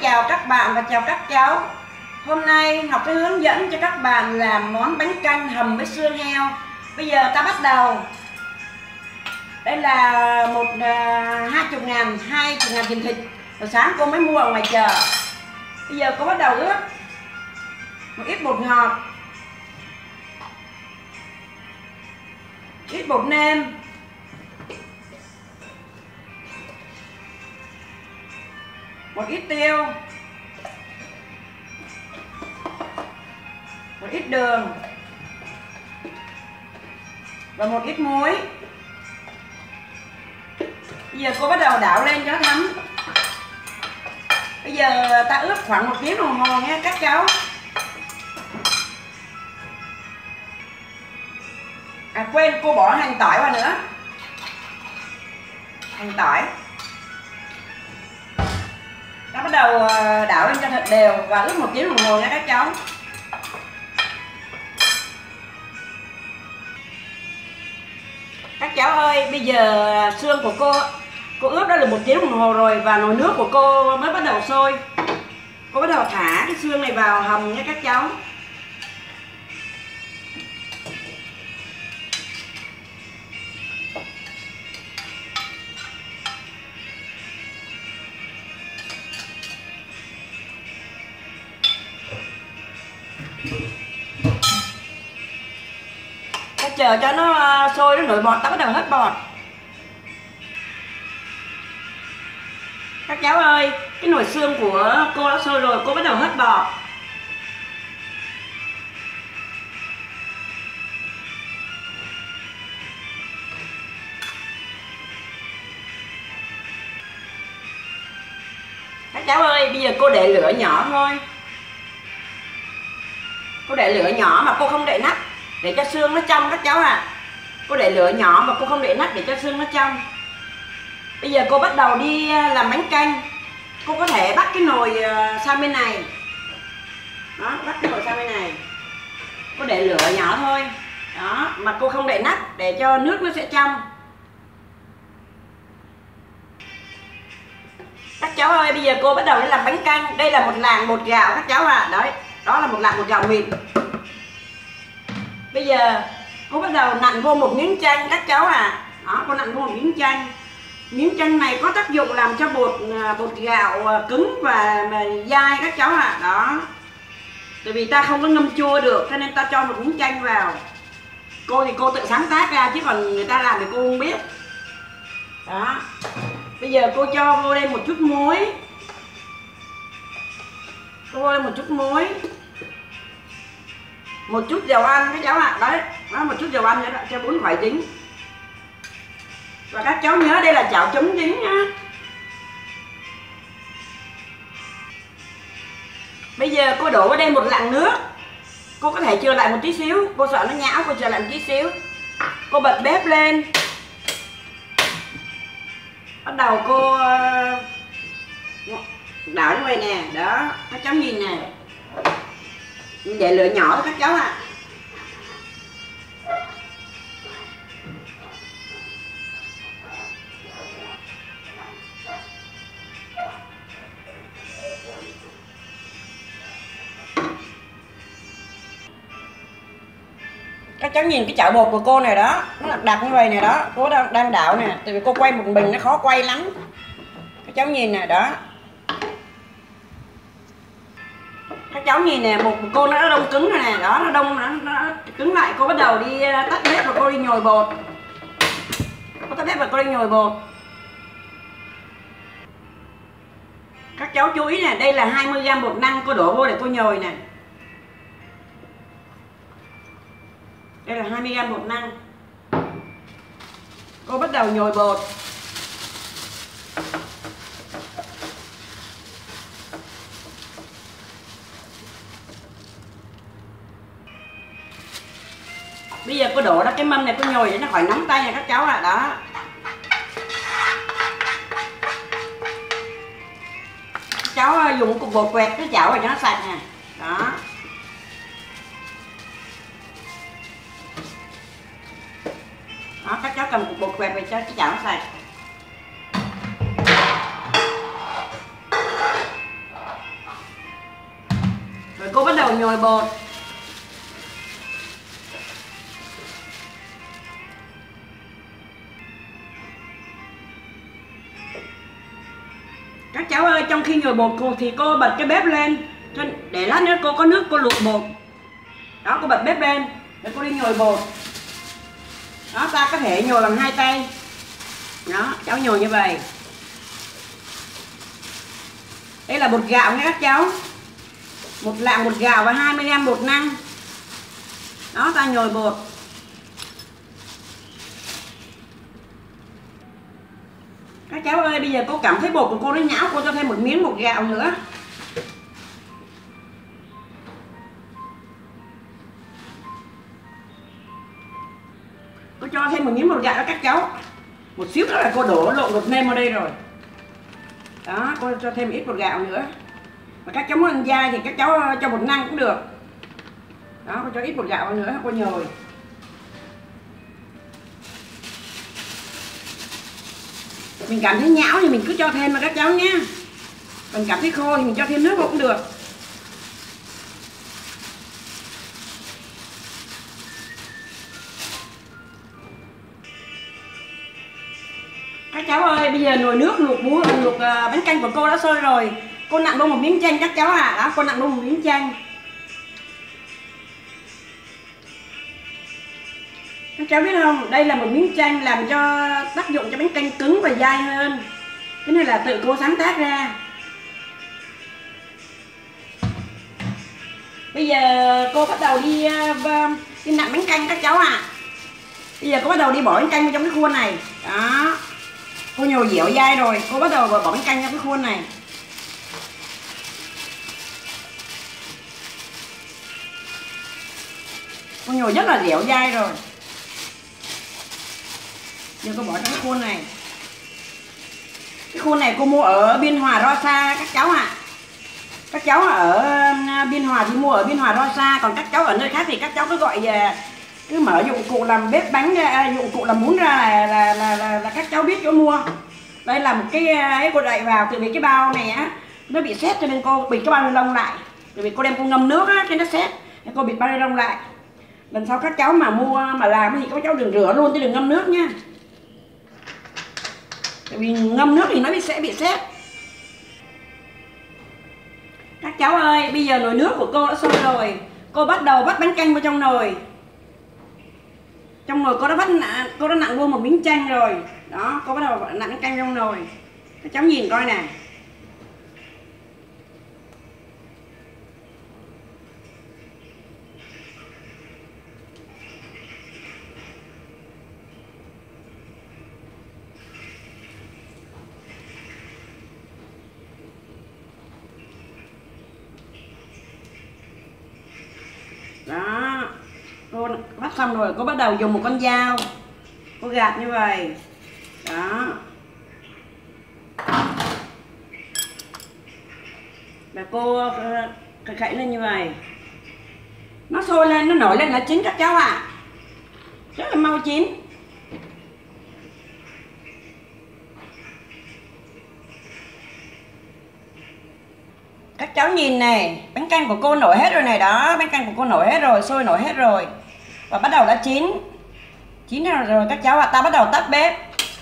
chào các bạn và chào các cháu. Hôm nay Ngọc sẽ hướng dẫn cho các bạn làm món bánh canh hầm với xương heo. Bây giờ ta bắt đầu. Đây là 20.000 tiền thịt. Hồi sáng cô mới mua ở ngoài chợ. Bây giờ cô bắt đầu ướp một ít bột ngọt, ít bột nêm, một ít tiêu, một ít đường và một ít muối. Bây giờ cô bắt đầu đảo lên cho thấm. Bây giờ ta ướp khoảng 1 tiếng đồng hồ nha các cháu. À quên, cô bỏ hành tỏi vào nữa. Hành tỏi. Ta bắt đầu đảo lên cho thật đều và ướp 1 tiếng đồng hồ nha các cháu. Các cháu ơi, bây giờ xương của cô ướp đã được 1 tiếng đồng hồ rồi và nồi nước của cô mới bắt đầu sôi. Cô bắt đầu thả cái xương này vào hầm nha các cháu. Ta chờ cho nó sôi, nó nổi bọt, ta bắt đầu hớt bọt. Các cháu ơi, cái nồi xương của cô đã sôi rồi, cô bắt đầu hớt bọt. Các cháu ơi, bây giờ cô để lửa nhỏ thôi. Cô để lửa nhỏ mà cô không để nắp để cho xương nó trong các cháu ạ. Cô để lửa nhỏ mà cô không để nắp để cho xương nó trong. Bây giờ cô bắt đầu đi làm bánh canh. Cô có thể bắt cái nồi sang bên này. Đó, bắt cái nồi sang bên này. Cô để lửa nhỏ thôi. Đó, mà cô không để nắp để cho nước nó sẽ trong. Các cháu ơi, bây giờ cô bắt đầu đi làm bánh canh. Đây là một lạng bột gạo các cháu ạ. Đấy, đó là một lạng bột gạo mịn. Bây giờ cô bắt đầu nặn vô một miếng chanh các cháu ạ. Đó, cô nặn vô một miếng chanh. Miếng chanh này có tác dụng làm cho bột gạo cứng và dai các cháu ạ. Đó. Tại vì ta không có ngâm chua được cho nên ta cho một miếng chanh vào. Cô thì cô tự sáng tác ra chứ còn người ta làm thì cô không biết. Đó. Bây giờ cô cho vô đây một chút muối. Cô vô đây một chút muối. Một chút dầu ăn các cháu ạ. Đấy, đó, một chút dầu ăn nữa cho bún khỏi dính. Và các cháu nhớ đây là chảo chống dính nhá. Bây giờ cô đổ vào đây một lạng nước. Cô có thể chừa lại một tí xíu. Cô sợ nó nhão, cô chừa lại một tí xíu. Cô bật bếp lên. Bắt đầu cô đảo như vậy nè. Đó, các cháu nhìn nè. Để lửa nhỏ thôi các cháu ạ. Các cháu nhìn cái chảo bột của cô này đó, nó đặt như vậy này đó, cô đang đảo nè, tại vì cô quay một mình nó khó quay lắm. Các cháu nhìn nè, đó. Các cháu nhìn nè, một cô nó đông cứng rồi nè, đó, nó cứng lại, cô bắt đầu đi tắt bếp và cô đi nhồi bột. Cô tắt bếp và cô đi nhồi bột. Các cháu chú ý nè, đây là 20g bột năng cô đổ vô để cô nhồi nè. Đây là 20g bột năng. Cô bắt đầu nhồi bột. Bây giờ cô đổ ra cái mâm này cô nhồi để nó khỏi nóng tay này các cháu ạ. Đó. Các cháu dùng cục bột quẹt cái chảo này cho nó sạch nè. Đó. Đó, các cháu cầm cục bột quẹt về cho cái chảo nó sạch. đầu nhồi bột. Các cháu ơi, trong khi nhồi bột thì cô bật cái bếp lên để lát nữa cô có nước cô luộc bột. Đó, cô bật bếp lên để cô đi nhồi bột. Đó, ta có thể nhồi bằng 2 tay. Đó, cháu nhồi như vậy. Đây là bột gạo nha các cháu. Một lạng bột gạo và 20g bột năng. Đó, ta nhồi bột. Các cháu ơi, bây giờ cô cảm thấy bột của cô nó nhão, cô cho thêm một miếng bột gạo nữa. Cô cho thêm một miếng bột gạo đó các cháu. Một xíu nữa là cô đổ lộn bột nêm vào đây rồi. Đó, cô cho thêm ít bột gạo nữa. Và các cháu muốn ăn dai thì các cháu cho bột năng cũng được. Đó, cô cho ít bột gạo nữa, cô nhồi. Mình cảm thấy nhão thì mình cứ cho thêm vào các cháu nhé. Còn cảm thấy khô thì mình cho thêm nước cũng được. Các cháu ơi, bây giờ nồi nước luộc bánh canh của cô đã sôi rồi. Cô nặn vô một miếng chanh các cháu ạ. Đó, cô nặn vô một miếng chanh. Các cháu biết không, đây là một miếng chanh làm cho tác dụng cho bánh canh cứng và dai hơn. Cái này là tự cô sáng tác ra. Bây giờ cô bắt đầu đi nặn bánh canh các cháu ạ. Bây giờ cô bắt đầu đi bỏ bánh canh vào trong cái khuôn này. Đó, cô nhồi dẻo dai rồi, cô bắt đầu bỏ bánh canh trong cái khuôn này. Cô nhồi rất là dẻo dai rồi. Giờ cô bỏ trong cái khuôn này. Cái khuôn này cô mua ở Biên Hòa Rosa các cháu ạ. Các cháu ở Biên Hòa thì mua ở Biên Hòa Rosa, còn các cháu ở nơi khác thì các cháu cứ gọi về, cứ mở dụng cụ làm bếp bánh ra, dụng cụ làm bún ra là các cháu biết chỗ mua. Đây là một cái ấy cô đậy vào, từ vì cái bao này á nó bị sét cho nên cô bịt cái bao ni lông lại. Từ vì cô đem cô ngâm nước á, cái nó sét, nên cô bịt bao ni lông lại. Lần sau các cháu mà mua mà làm thì các cháu đừng rửa luôn chứ đừng ngâm nước nha. Tại vì ngâm nước thì nó sẽ bị sét. Các cháu ơi, bây giờ nồi nước của cô đã sôi rồi. Cô bắt đầu vắt bánh canh vào trong nồi. Trong nồi cô đã nặn luôn một miếng chanh rồi. Đó, cô bắt đầu nặn bánh canh trong nồi. Các cháu nhìn coi nè. Đó, cô bắt xong rồi cô bắt đầu dùng một con dao, cô gạt như vậy. Đó, và cô khẩy lên như vậy. Nó sôi lên, nó nổi lên là chín các cháu ạ. Rất là mau chín. Các cháu nhìn này, bánh canh của cô nổi hết rồi này. Đó, bánh canh của cô nổi hết rồi, sôi nổi hết rồi. Và bắt đầu đã chín. Chín rồi các cháu ạ, ta bắt đầu tắt bếp.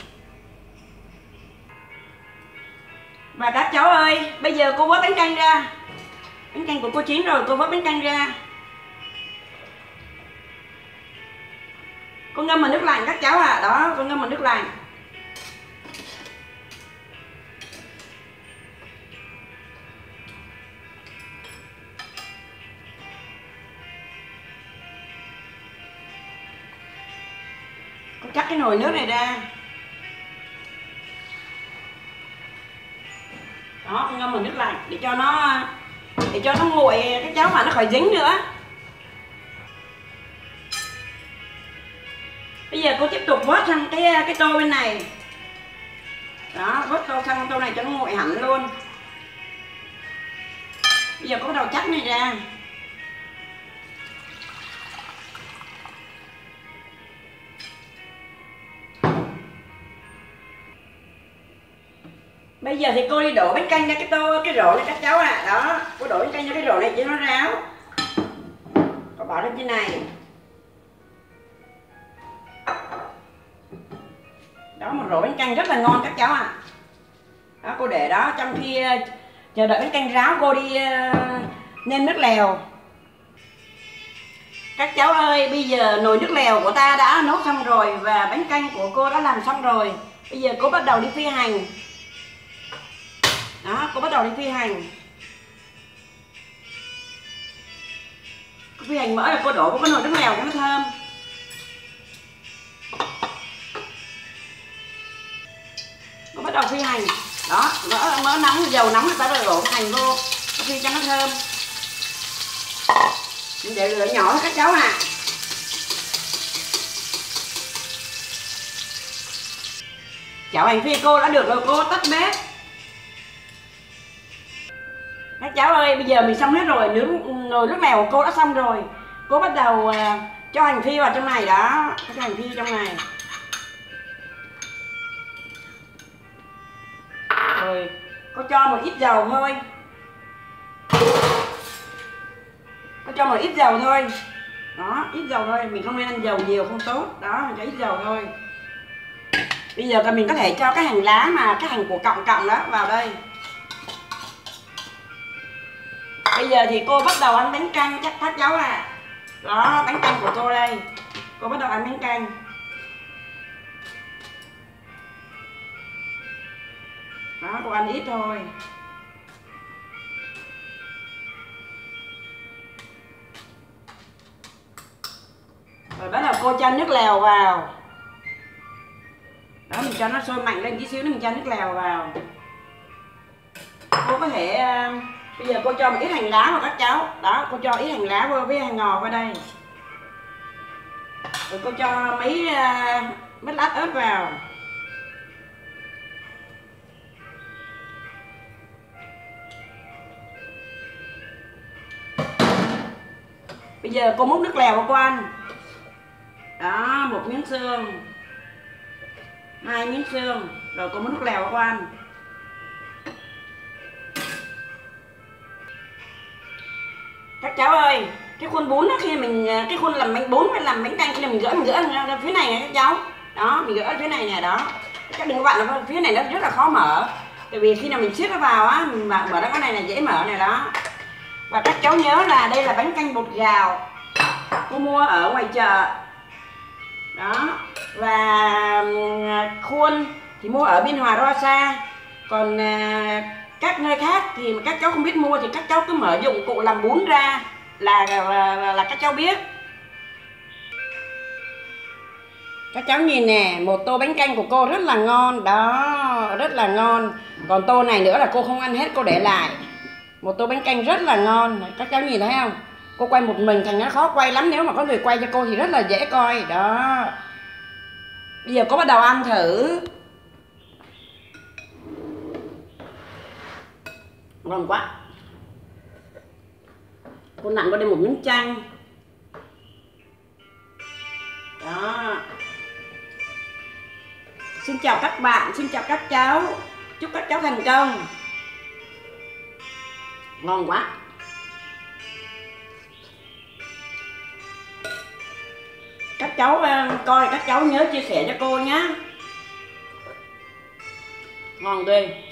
Và các cháu ơi, bây giờ cô vớt bánh canh ra. Bánh canh của cô chín rồi, cô vớt bánh canh ra. Cô ngâm vào nước lạnh các cháu ạ. Đó, cô ngâm vào nước lạnh. Cô cắt cái nồi nước này ra. Đó, ngâm vào nước lạnh để cho nó nguội các cháu mà nó khỏi dính nữa. Bây giờ cô tiếp tục vớt sang cái tô bên này. Đó, vớt sang tô này cho nó nguội hẳn luôn. Bây giờ cô bắt đầu chắc này ra. Bây giờ thì cô đi đổ bánh canh ra cái rổ này các cháu ạ. Đó, cô đổ bánh canh ra cái rổ này cho nó ráo. bỏ lên trên này. Đó, một rổ bánh canh rất là ngon các cháu ạ. Đó, cô để đó trong khi chờ đợi bánh canh ráo, cô đi nêm nước lèo. Các cháu ơi, bây giờ nồi nước lèo của ta đã nấu xong rồi và bánh canh của cô đã làm xong rồi. Bây giờ cô bắt đầu đi phi hành. Đó, cô bắt đầu đi phi hành. Cô phi hành mỡ là cô đổ vào cái nồi nước lèo cho nó thơm. Cô bắt đầu phi hành. Đó, mỡ nóng, dầu nóng người ta rồi đổ hành vô, cô phi cho nó thơm. Mình để lửa nhỏ thôi các cháu ạ. Chảo hành phi cô đã được rồi, cô tắt bếp. Các cháu ơi, bây giờ mình xong hết rồi, nồi nước lèo của cô đã xong rồi. Cô bắt đầu cho hành phi vào trong này đó, cho hành phi trong này. Rồi cô cho một ít dầu thôi. Cô cho một ít dầu thôi. Đó, ít dầu thôi, mình không nên ăn dầu nhiều không tốt. Đó, mình cho ít dầu thôi. Bây giờ mình có thể cho cái hành lá mà cái hành của cọng đó vào đây. Bây giờ thì cô bắt đầu ăn bánh canh chắc các cháu ạ. Đó, bánh canh của cô đây. Cô bắt đầu ăn bánh canh. Đó, cô ăn ít thôi. Rồi bắt đầu cô cho nước lèo vào. Đó, mình cho nó sôi mạnh lên tí xíu nữa mình cho nước lèo vào. Cô có thể bây giờ cô cho một ít hành lá vào các cháu. Đó, cô cho ít hành lá vô với hành ngò vào đây. Rồi cô cho mấy mấy lát ớt vào. Bây giờ cô múc nước lèo vào cô ăn. Đó, một miếng xương, 2 miếng xương. Rồi cô múc nước lèo vào cô ăn. Các cháu ơi, cái khuôn bún đó, khi mình cái khuôn làm bánh bún hay làm bánh canh, khi mình gỡ ra phía này này các cháu. Đó, mình gỡ phía này nè, đó. Các đừng có bạn là phía này nó rất là khó mở. Tại vì khi nào mình siết nó vào á, mình mở ra cái này là dễ mở này đó. Và các cháu nhớ là đây là bánh canh bột gạo. Cô mua ở ngoài chợ. Đó. Và khuôn thì mua ở Biên Hòa Rosa. Còn các nơi khác thì các cháu không biết mua thì các cháu cứ mở dụng cụ làm bún ra là các cháu biết. Các cháu nhìn nè, một tô bánh canh của cô rất là ngon. Đó, rất là ngon. Còn tô này nữa là cô không ăn hết, cô để lại. Một tô bánh canh rất là ngon. Các cháu nhìn thấy không? Cô quay một mình thành nó khó quay lắm. Nếu mà có người quay cho cô thì rất là dễ coi. Đó. Bây giờ cô bắt đầu ăn thử. Ngon quá. Cô nặn vào đây một miếng chanh. Đó. Xin chào các bạn, xin chào các cháu. Chúc các cháu thành công. Ngon quá. Các cháu coi, các cháu nhớ chia sẻ cho cô nhé. Ngon ghê.